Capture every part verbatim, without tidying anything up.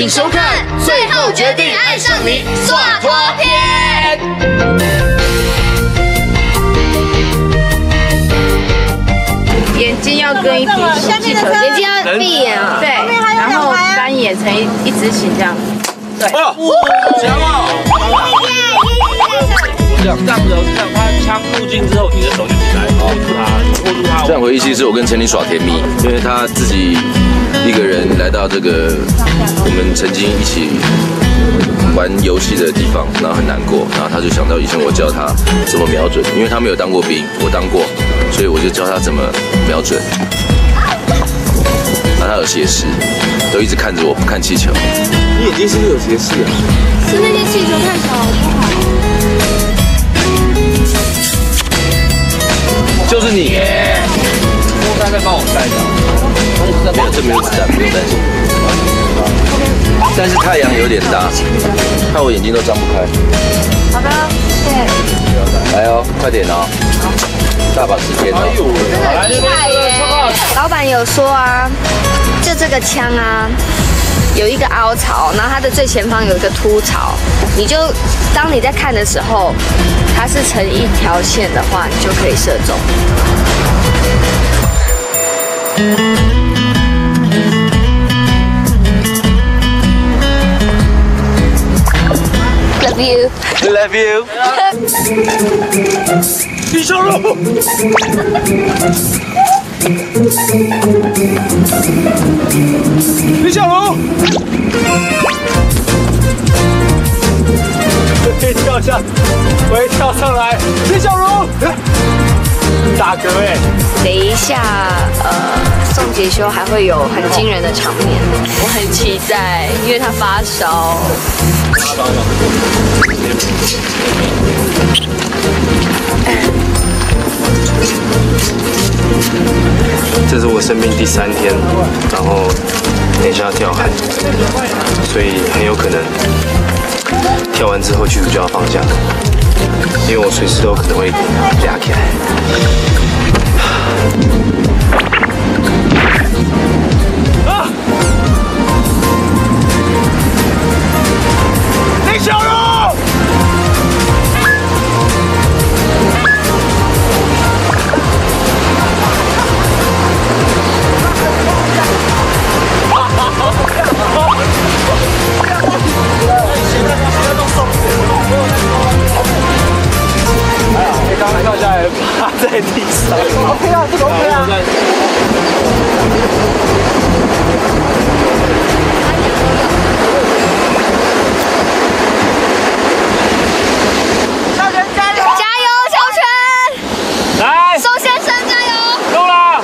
请收看《最后决定爱上你》索托篇。 眼睛要跟一体气球，眼睛要闭眼啊，对，然后单眼成一一直形这样。对。 哇，强啊！这样这样子，这样他枪入镜之后，你的手就起来握住它，握住它。 这样回忆其实我跟陈琳耍甜蜜，因为他自己一个人来到这个我们曾经一起玩游戏的地方，然后很难过，然后他就想到以前我教他怎么瞄准，因为他没有当过兵，我当过，所以我就教他怎么瞄准。然后他有斜视，都一直看着我不看气球。 你眼睛是不是有斜视啊？ 是那些气球太小了，不好。 就是你， 我大概帮我带的。 没有，这没有子弹，不用担心。但是太阳有点大，看我眼睛都张不开。 好的，谢谢。 来哦，快点哦，大把时间哦。 很厉害耶！老板有说啊，就这个枪啊，有一个凹槽，然后它的最前方有一个凸槽，你就当你在看的时候，它是成一条线的话，你就可以射中。Love you. Love you. 李小璐。李小璐。可以跳下，我会跳上来。李小璐。大哥哎。 等一下，呃，宋杰修还会有很惊人的场面，我很期待，因为他发烧。 这是我生病第三天，然后等一下要跳海，所以很有可能跳完之后剧组就要放假，因为我随时都可能会俩起来。 啊！李小璐！刚刚跳下来趴在地上。OK 啊，这个 OK 啊。小泉加油！ 加油，小泉！ 来， 宋先生加油！ 够了。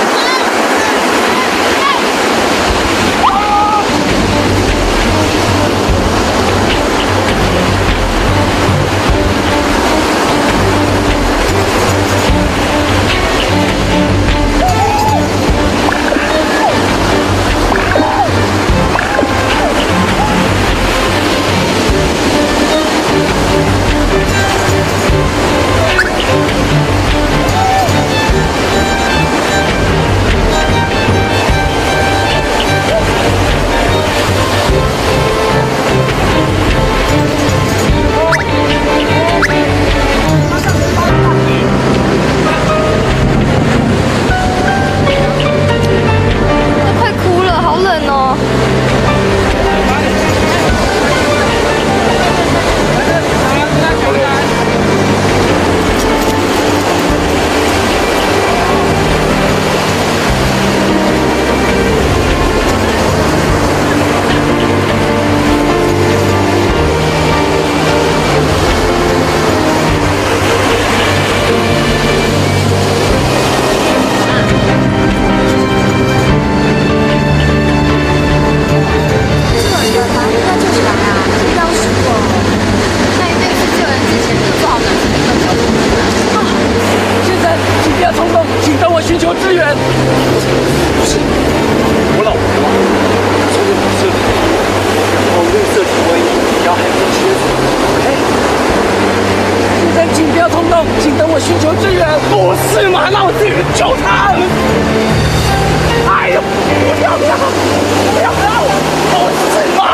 寻求支援，不是吗？那我自己去救他。哎呀，不要不要不要不要，不是吗？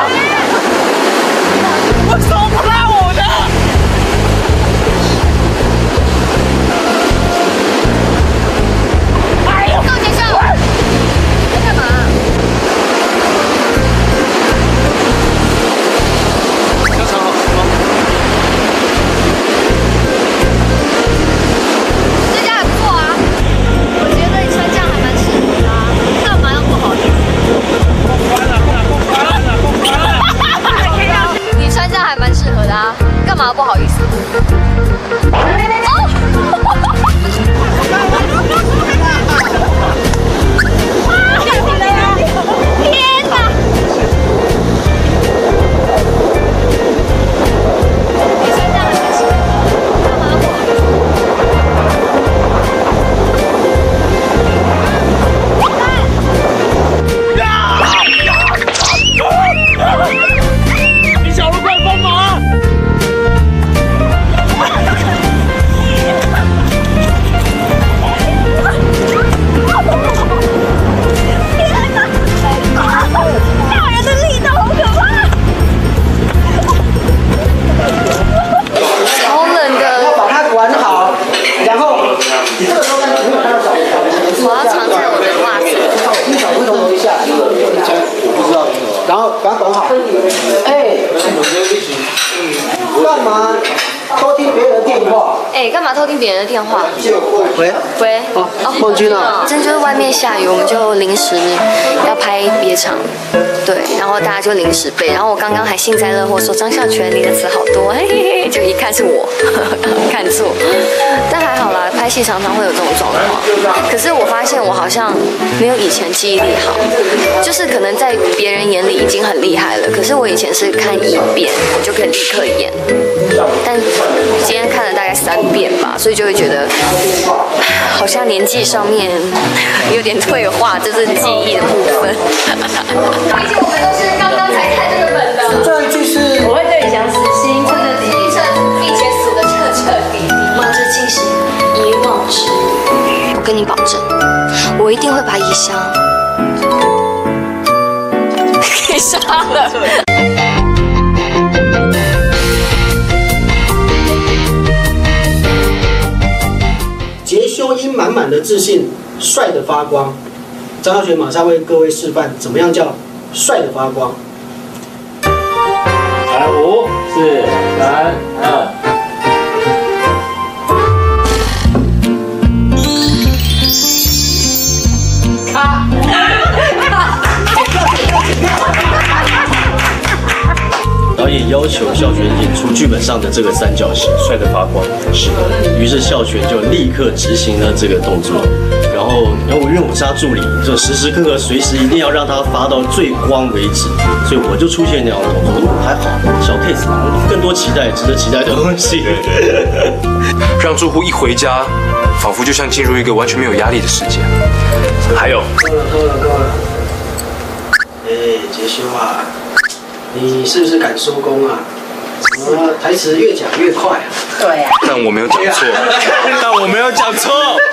哎，干嘛偷听别人的电话？ 哎，干嘛偷听别人的电话？ 喂喂， 哦，梦君啊， 真就是外面下雨，我们就临时要拍别场，对，然后大家就临时背，然后我刚刚还幸灾乐祸说张孝全你的词好多，嘿嘿嘿，就一看是我，看错，但还好啦，拍戏常常会有这种状况。可是我发现我好像没有以前记忆力好，就是可能在别人眼里已经很厉害了，可是我以前是看一遍我就可以立刻演，但今天看了大概三遍吧，所以就会觉得好像年纪上面有点退化，这是记忆的部分。毕竟我们都是刚刚才看这个本的。 这一句是我会对你讲死心，彻彻底底， 并且死的彻彻底底，忙着进行遗忘之。我跟你保证，我一定会把遗香给杀了。 杰修因满满的自信，帅的发光。张孝全马上为各位示范怎么样叫帅的发光。 来，五、四、三、二。 导演要求孝全演出剧本上的这个三角形，帅得发光。是的，于是孝全就立刻执行了这个动作。然后，然后因为我是他助理，就时时刻刻随时一定要让他发到最光为止，所以我就出现那样的动作。还好，小 case， 更多期待，值得期待的东西。 让住户一回家，仿佛就像进入一个完全没有压力的世界。还有， 够了，够了，够了。哎，杰修啊，你是不是敢收工啊？怎么台词越讲越快啊？ 对呀、啊。 但我没有讲错，但我没有讲错。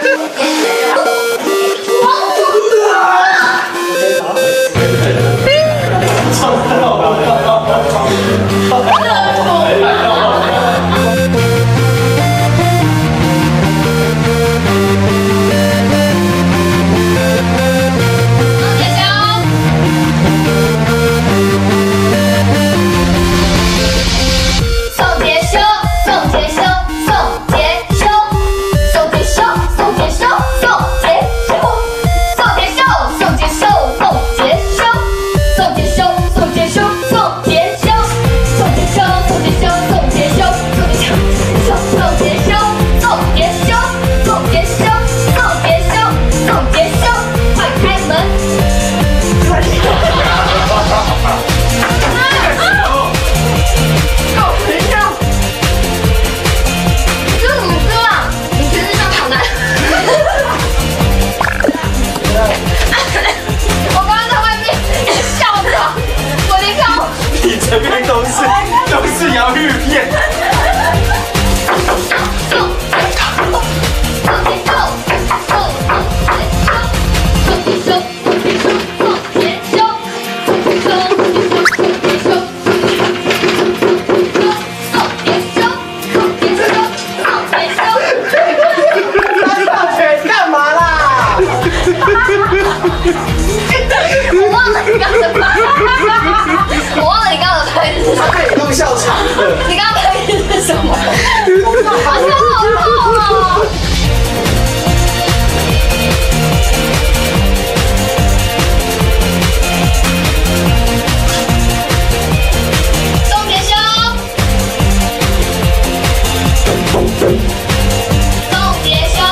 前面都是都是洋芋片。 干嘛啦？ 我忘了你刚才拍，我忘了你刚刚的拍是什么。 他被你弄笑场了。 你刚刚拍的是什么？我好像好痛哦。宋杰兄，宋杰兄。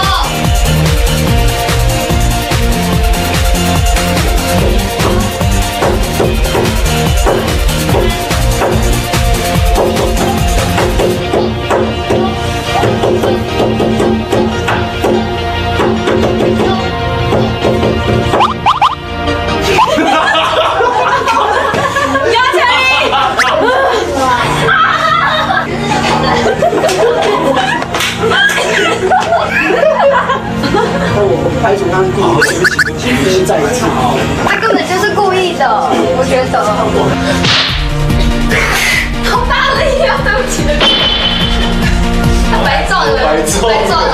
拍成他是故意的，不是再一次。 他根本就是故意的，我觉得。好大力啊！对不起，对不起。他白撞了，白撞了。